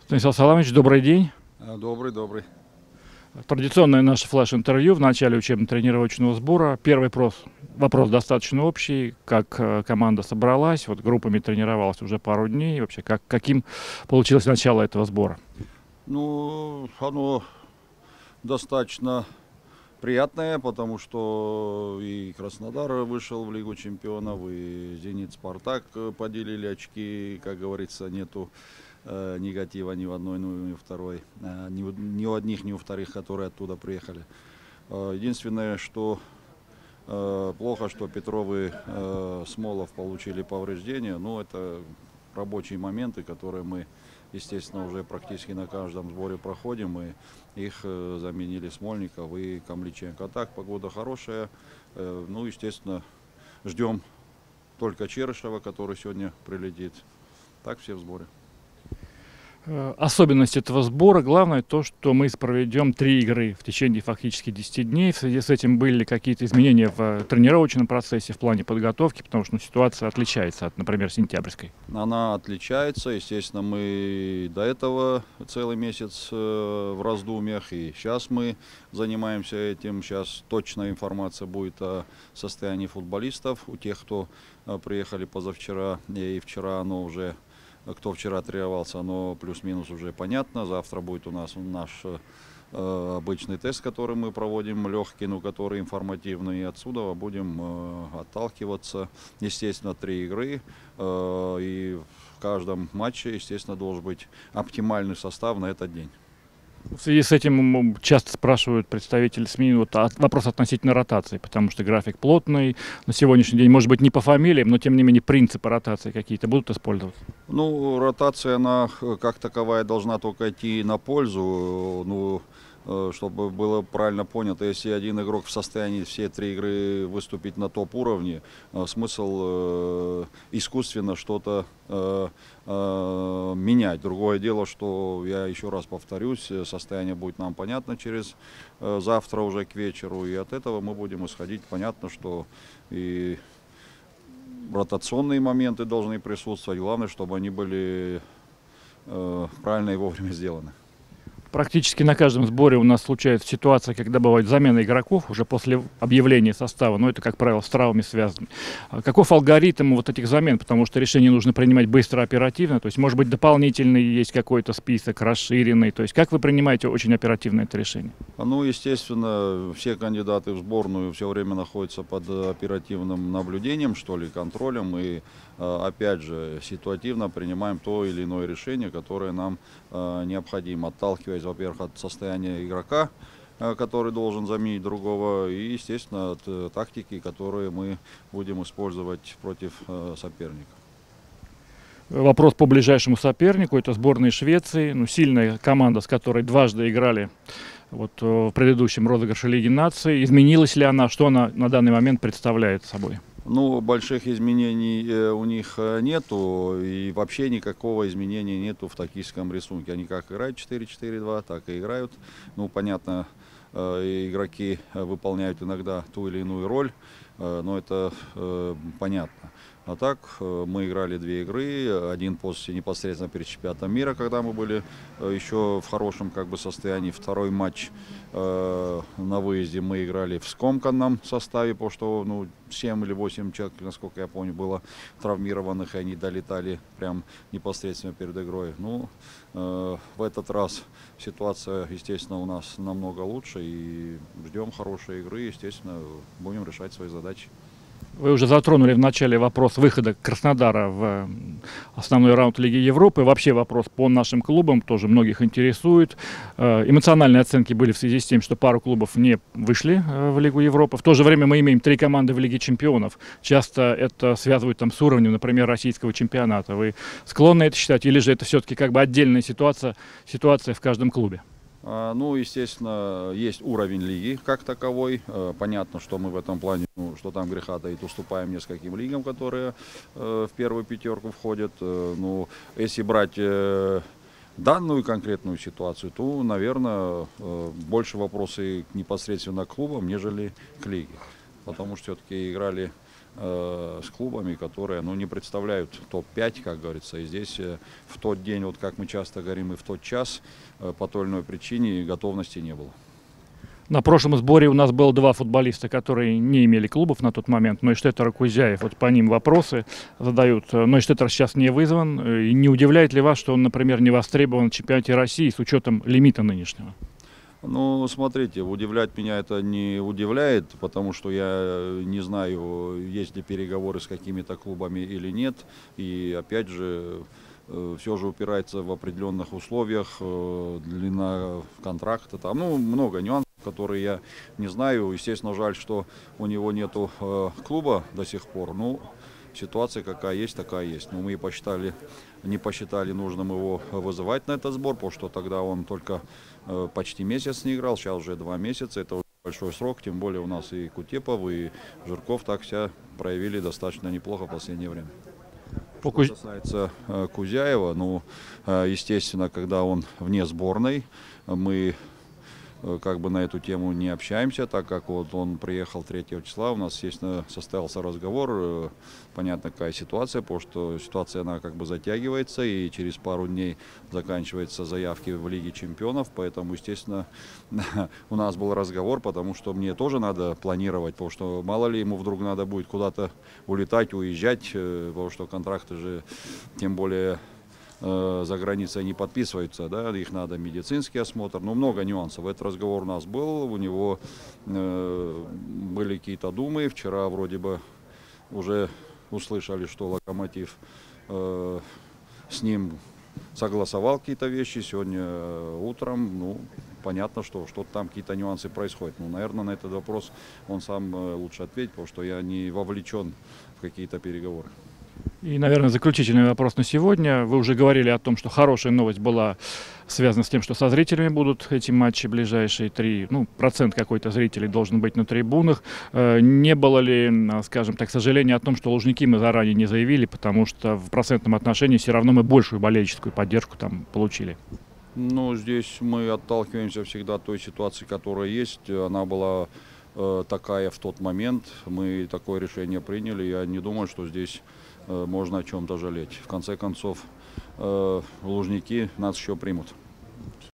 Станислав Саламович, добрый день. Добрый. Традиционное наше флеш-интервью в начале учебно-тренировочного сбора. Первый вопрос достаточно общий. Как команда собралась, вот группами тренировалась уже пару дней. Вообще, каким получилось начало этого сбора? Ну, оно достаточно приятное, потому что и Краснодар вышел в Лигу чемпионов, и Зенит, Спартак поделили очки, как говорится, нету негатива ни в одной, ни в второй, ни у одних, ни у вторых, которые оттуда приехали. Единственное, что плохо, что Петров и Смолов получили повреждения, но это рабочие моменты, которые мы, естественно, уже практически на каждом сборе проходим, и их заменили Смольников и Камличенко. А так, погода хорошая, ну, естественно, ждем только Черышева, который сегодня прилетит. Так все в сборе. Особенность этого сбора, главное то, что мы проведем 3 игры в течение фактически 10 дней. В связи с этим были какие-то изменения в тренировочном процессе, в плане подготовки, потому что ситуация отличается от, например, сентябрьской. Она отличается, естественно, мы до этого целый месяц в раздумьях, и сейчас мы занимаемся этим. Сейчас точная информация будет о состоянии футболистов, у тех, кто приехали позавчера и вчера, оно уже... Кто вчера тренировался, оно плюс-минус уже понятно. Завтра будет у нас наш обычный тест, который мы проводим, легкий, но который информативный. И отсюда будем отталкиваться. Естественно, 3 игры. И в каждом матче, естественно, должен быть оптимальный состав на этот день. В связи с этим часто спрашивают представители СМИ вопрос относительно ротации, потому что график плотный. На сегодняшний день, может быть, не по фамилиям, но тем не менее принципы ротации какие-то будут использоваться? Ну, ротация, она как таковая должна только идти на пользу. Ну, чтобы было правильно понято, если один игрок в состоянии все 3 игры выступить на топ-уровне, смысл искусственно что-то менять. Другое дело, что, я еще раз повторюсь, состояние будет нам понятно через завтра уже к вечеру, и от этого мы будем исходить. Понятно, что и ротационные моменты должны присутствовать. Главное, чтобы они были правильно и вовремя сделаны. Практически на каждом сборе у нас случается ситуация, когда бывает замена игроков уже после объявления состава, но это, как правило, с травмами связано. Каков алгоритм вот этих замен? Потому что решение нужно принимать быстро, оперативно. То есть, может быть, дополнительный есть какой-то список, расширенный. То есть, как вы принимаете очень оперативно это решение? Ну, естественно, все кандидаты в сборную все время находятся под оперативным наблюдением, что ли, контролем. И, опять же, ситуативно принимаем то или иное решение, которое нам необходимо, отталкиваясь, во-первых, от состояния игрока, который должен заменить другого, и, естественно, от тактики, которую мы будем использовать против соперника. Вопрос по ближайшему сопернику. Это сборная Швеции. Ну, сильная команда, с которой дважды играли вот, в предыдущем розыгрыше Лиги наций. Изменилась ли она? Что она на данный момент представляет собой? Ну, больших изменений у них нету, и вообще никакого изменения нету в тактическом рисунке. Они как играют 4-4-2, так и играют. Ну, понятно, игроки выполняют иногда ту или иную роль, но это понятно. А так, мы играли 2 игры, один после непосредственно перед чемпионатом мира, когда мы были еще в хорошем состоянии. Второй матч на выезде мы играли в скомканном составе, потому что 7 или 8 человек, насколько я помню, было травмированных, и они долетали прям непосредственно перед игрой. В этот раз ситуация, естественно, у нас намного лучше, и ждем хорошей игры, естественно, будем решать свои задачи. Вы уже затронули в начале вопрос выхода Краснодара в основной раунд Лиги Европы. Вообще вопрос по нашим клубам тоже многих интересует. Эмоциональные оценки были в связи с тем, что пару клубов не вышли в Лигу Европы. В то же время мы имеем 3 команды в Лиге Чемпионов. Часто это связывают с уровнем, например, российского чемпионата. Вы склонны это считать, или же это все-таки отдельная ситуация в каждом клубе? Ну, естественно, есть уровень лиги как таковой. Понятно, что мы в этом плане, что там греха таит, уступаем нескольким лигам, которые в первую 5 входят. Если брать данную конкретную ситуацию, то, наверное, больше вопросы непосредственно к клубам, нежели к лиге. Потому что все-таки играли с клубами, которые не представляют топ-5, как говорится. И здесь в тот день, вот как мы часто говорим, и в тот час по той или иной причине готовности не было. На прошлом сборе у нас было два футболиста, которые не имели клубов на тот момент. Нойштеттер и Кузяев. Вот по ним вопросы задают. Нойштеттер сейчас не вызван. И не удивляет ли вас, что он, например, не востребован в чемпионате России с учетом лимита нынешнего? Ну, смотрите, удивлять меня это не удивляет, потому что я не знаю, есть ли переговоры с какими-то клубами или нет. И опять же, все же упирается в определенных условиях, длина контракта, там, много нюансов, которые я не знаю. Естественно, жаль, что у него нету клуба до сих пор. Ну, ситуация какая есть, такая есть. Но мы не посчитали нужным его вызывать на этот сбор, потому что тогда он только почти месяц не играл, сейчас уже 2 месяца. Это большой срок, тем более у нас и Кутепов, и Жирков так себя проявили достаточно неплохо в последнее время. Что касается Кузяева, естественно, когда он вне сборной, мы как бы на эту тему не общаемся, так как вот он приехал 3 числа, у нас, естественно, состоялся разговор, понятно, какая ситуация, потому что ситуация, она как бы затягивается, и через пару дней заканчиваются заявки в Лиге чемпионов, поэтому, естественно, у нас был разговор, потому что мне тоже надо планировать, потому что мало ли ему вдруг надо будет куда-то улетать, уезжать, потому что контракты же, тем более, за границей не подписываются, да, их надо медицинский осмотр, много нюансов. Этот разговор у нас был, у него были какие-то думы, вчера вроде бы уже услышали, что Локомотив с ним согласовал какие-то вещи, сегодня утром, понятно, что что-то там какие-то нюансы происходят. Наверное, на этот вопрос он сам лучше ответит, потому что я не вовлечен в какие-то переговоры. И, наверное, заключительный вопрос на сегодня. Вы уже говорили о том, что хорошая новость была связана с тем, что со зрителями будут эти матчи ближайшие 3. Процент какой-то зрителей должен быть на трибунах. Не было ли, скажем так, сожаления о том, что Лужники мы заранее не заявили, потому что в процентном отношении все равно мы большую болельческую поддержку там получили? Здесь мы отталкиваемся всегда от той ситуации, которая есть. Она была такая в тот момент. Мы такое решение приняли. Я не думаю, что здесь можно о чем-то жалеть. В конце концов, Лужники нас еще примут.